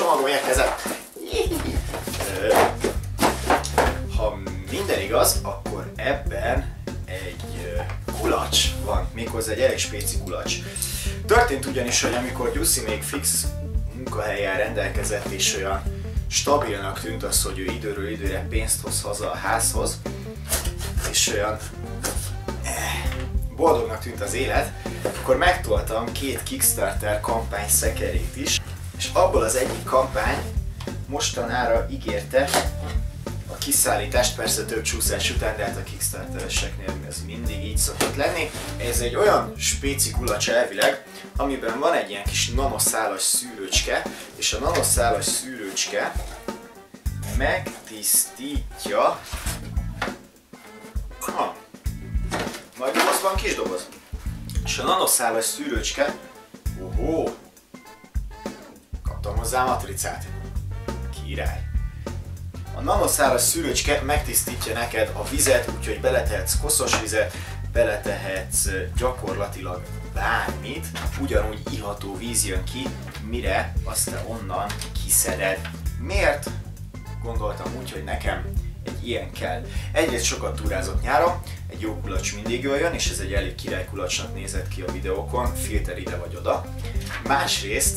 csomagom érkezett. Ha minden igaz, akkor ebben egy kulacs van, méghozzá egy elég spéci kulacs. Történt ugyanis, hogy amikor Gyuszi még fix munkahelyen rendelkezett és olyan stabilnak tűnt az, hogy ő időről időre pénzt hoz haza a házhoz, és olyan boldognak tűnt az élet, akkor megtoltam 2 Kickstarter kampány szekerét is, és abból az egyik kampány mostanára ígérte a kiszállítást, persze több csúszás után, de hát a Kickstartereseknél ez mindig így szokott lenni. Ez egy olyan spéci kulacs elvileg, amiben van egy ilyen kis nanoszálas szűrőcske, és a nanoszálas szűrőcske megtisztítja... Nagy dobozban, kis doboz. És a nanoszálas szűrőcske... Kaptam hozzá matricát. Király. A nanoszálas szűrőcske megtisztítja neked a vizet, úgyhogy beletehetsz koszos vizet, beletehetsz gyakorlatilag bármit, ugyanúgy iható víz jön ki, mire aztán onnan kiszeded. Miért? Gondoltam úgy, hogy nekem egy ilyen kell. Egyrészt sokat túrázott nyáron, egy jó kulacs mindig jól jön, és ez egy elég király kulacsnak nézett ki a videókon, filter ide vagy oda. Másrészt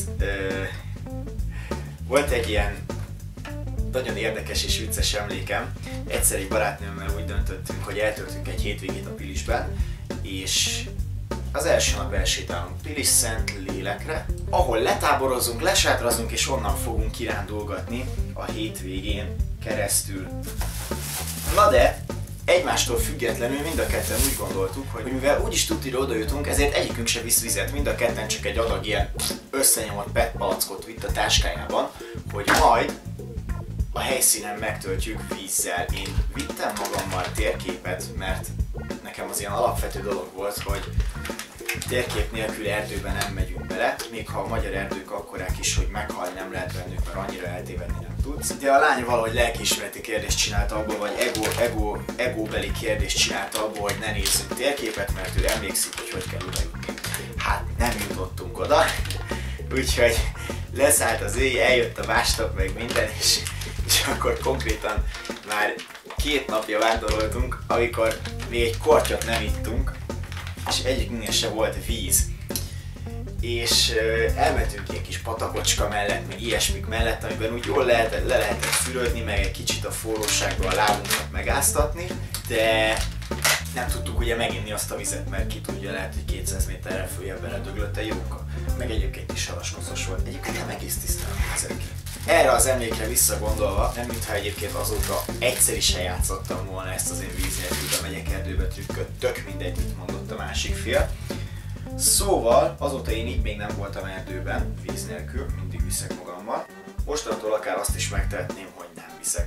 volt egy ilyen nagyon érdekes és vicces emlékem. Egyszer egy barátnőmmel úgy döntöttünk, hogy eltöltünk egy hétvégét a Pilisben, és az első nap elsétálunk Pilis-Szentlélekre, ahol letáborozunk, lesátrazunk, és onnan fogunk kirándulgatni a hétvégén keresztül. Na de, egymástól függetlenül mind a ketten úgy gondoltuk, hogy mivel úgyis tutira oda jutunk, ezért egyikünk se visz vizet, mind a ketten csak egy adag ilyen összenyomott PET palackot vitt a táskájában, hogy majd a helyszínen megtöltjük vízzel. Én vittem magammal térképet, mert nekem az ilyen alapvető dolog volt, hogy térkép nélkül erdőben nem megyünk bele, még ha a magyar erdők akkorák is, hogy meghalni nem lehet bennük, mert annyira eltévedni nem tudsz. De a lány valahogy lelkiismereti kérdést csinált abból, vagy egóbeli kérdést csinált abból, hogy ne nézzünk térképet, mert ő emlékszik, hogy kell oda jutni. Hát nem jutottunk oda, úgyhogy leszállt az éj, eljött a másnap, meg minden, és akkor konkrétan már 2 napja vándoroltunk, amikor még egy kortyot nem ittunk, és egyiknél se volt víz. És elmentünk ilyen kis patakocska mellett, meg ilyesmik mellett, amiben úgy jól le lehetett fürödni, meg egy kicsit a forrósággal a lábunkat megáztatni, de nem tudtuk ugye meginni azt a vizet, mert ki tudja, lehet, hogy 200 méterrel följebb beledöglött egy jóka. Meg egyébként is salaskoszos volt. Egyébként nem egész tisztán nézett ki. Erre az emlékre visszagondolva, nem mintha egyébként azóta egyszer is eljátszottam volna ezt az én víz nélkül bemegyek erdőbe trükköt, tök mindegy, mit mondott a másik fél. Szóval azóta én így még nem voltam erdőben, víz nélkül, mindig viszek magammal. Mostantól akár azt is megtehetném, hogy nem viszek.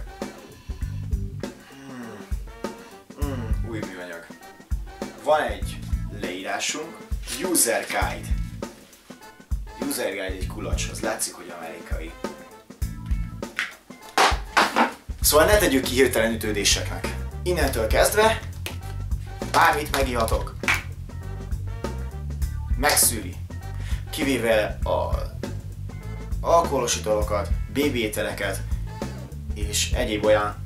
Új műanyag. Van egy leírásunk, User Guide. User Guide egy kulacshoz, látszik, hogy amerikai. Szóval ne tegyük ki hirtelen ütődéseknek. Innentől kezdve bármit megihatok. Megszűri. Kivéve az alkoholos italokat, bébi ételeket és egyéb olyan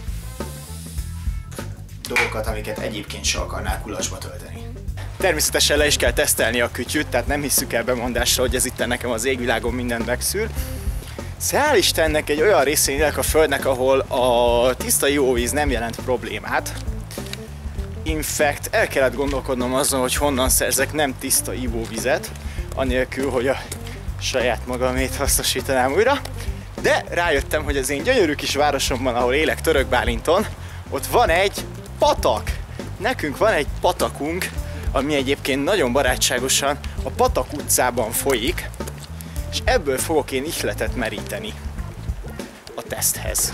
dolgokat, amiket egyébként se akarnál kulacsba tölteni. Természetesen le is kell tesztelni a kütyűt, tehát nem hisszük el bemondásra, hogy ez itt nekem az égvilágon mindent megszűr. Hál' Istennek egy olyan részén élek a Földnek, ahol a tiszta ivóvíz nem jelent problémát. In fact, el kellett gondolkodnom azon, hogy honnan szerzek nem tiszta ivóvizet, anélkül, hogy a saját magamét hasznosítanám újra. De rájöttem, hogy az én gyönyörű kis városomban, ahol élek, Törökbálinton, ott van egy patak. Nekünk van egy patakunk, ami egyébként nagyon barátságosan a Patak utcában folyik, és ebből fogok én ihletet meríteni a teszthez.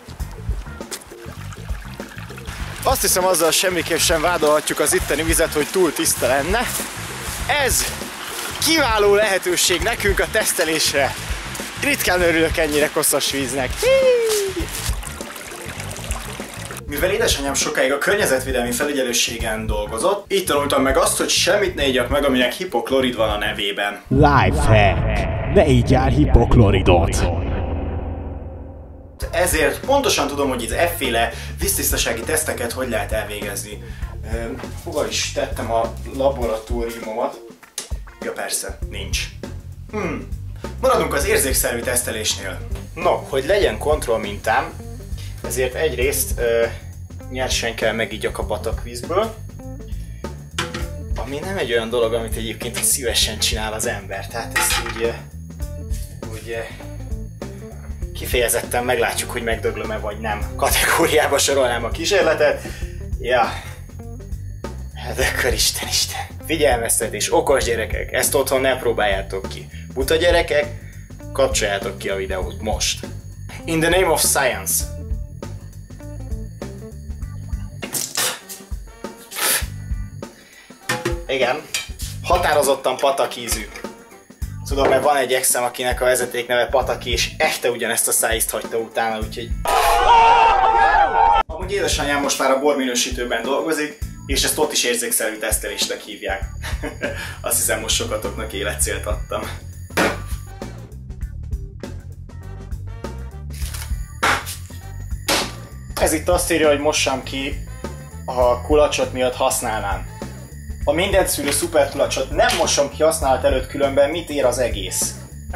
Azt hiszem, azzal semmiképp sem vádolhatjuk az itteni vizet, hogy túl tiszta lenne. Ez kiváló lehetőség nekünk a tesztelésre. Ritkán örülök ennyire koszos víznek. Mivel édesanyám sokáig a környezetvédelmi felügyelőségen dolgozott, így tanultam meg azt, hogy semmit ne igyak meg, aminek hipoklorid van a nevében. Lifehack! Ne igyál hipokloridot! ezért pontosan tudom, hogy itt efféle víztisztasági teszteket hogy lehet elvégezni. Hova is tettem a laboratóriumomat? Ja persze, nincs. Maradunk az érzékszervi tesztelésnél. No, hogy legyen kontrollmintám, ezért egyrészt nyersen kell megigyak a patakvízből, ami nem egy olyan dolog, amit egyébként szívesen csinál az ember. Tehát ezt úgy kifejezetten meglátjuk, hogy megdöglöm-e vagy nem kategóriába sorolnám a kísérletet. Ja, hát akkor Isten. Figyelmeztetés, okos gyerekek, ezt otthon ne próbáljátok ki. Buta gyerekek, kapcsoljátok ki a videót most. In the name of science. Igen, határozottan patakízű. Tudom, mert van egy exem, akinek a vezetékneve Pataki, és echte ugyanezt a szájízt hagyta utána, úgyhogy... Amúgy édesanyám most már a borminősítőben dolgozik, és ezt ott is érzékszervi tesztelésnek hívják. Azt hiszem, most sokatoknak életcélt adtam. Ez itt azt írja, hogy mossam ki, ha a kulacsot miatt használnám. A mindent szűrő szuperkulacsot nem mosom ki használat előtt, különben mit ér az egész?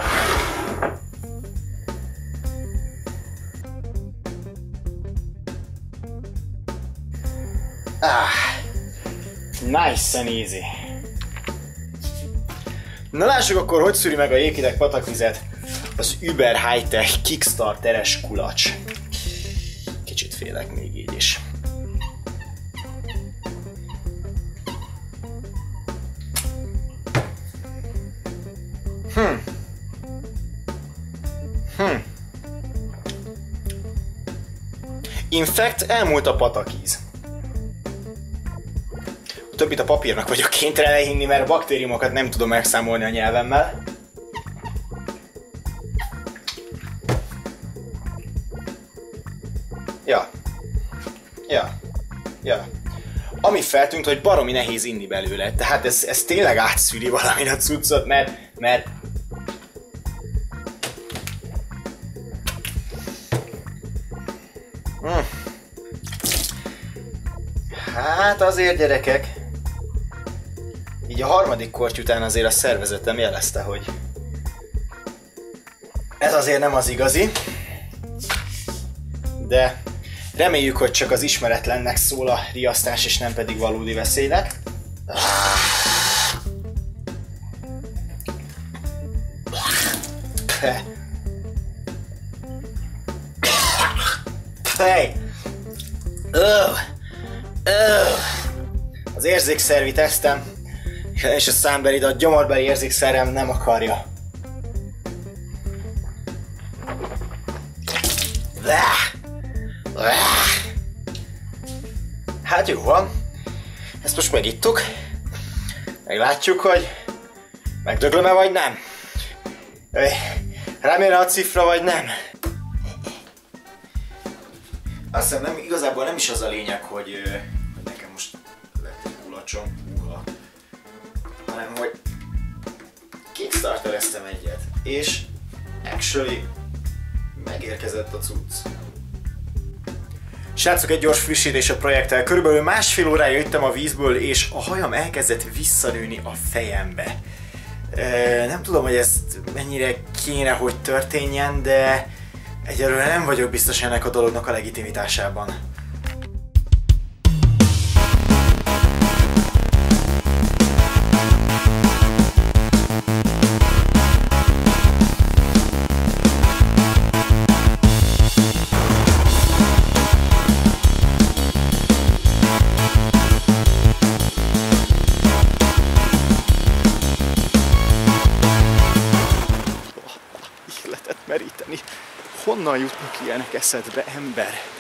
Nice and easy. Na lássuk akkor, hogy szűri meg a jéghideg patakvizet az Uber High-Tech Kickstarteres kulacs. Kicsit félek még így is. In fact, elmúlt a patakíz. A többit a papírnak vagyok kénytelen elhinni, mert a baktériumokat nem tudom megszámolni a nyelvemmel. Ja. Ami feltűnt, hogy baromi nehéz inni belőle. Tehát ez tényleg átszűri valamin a cuccot, mert hát azért gyerekek, így a harmadik korty után azért a szervezetem jelezte, hogy ez azért nem az igazi, de reméljük, hogy csak az ismeretlennek szól a riasztás, és nem pedig valódi veszélynek. Hey! Az érzékszervi tesztem és a számbeli, de a gyomorbeli érzékszerem nem akarja. Hát jó van, ezt most megittuk, meglátjuk, hogy megdöglöm-e vagy nem. Remélem a cifra vagy nem. Azt hiszem, igazából nem is az a lényeg, hogy nekem most lett egy kulacsom, hanem hogy kickstartereztem egyet, és actually megérkezett a cucc. Srácok, egy gyors frissítés a projekttel. Körülbelül másfél órája jöttem a vízből, és a hajam elkezdett visszanőni a fejembe. Nem tudom, hogy ez mennyire kéne, hogy történjen, de egyelőre nem vagyok biztos ennek a dolognak a legitimitásában. Meríteni. Honnan jutnak ilyenek eszedbe, ember?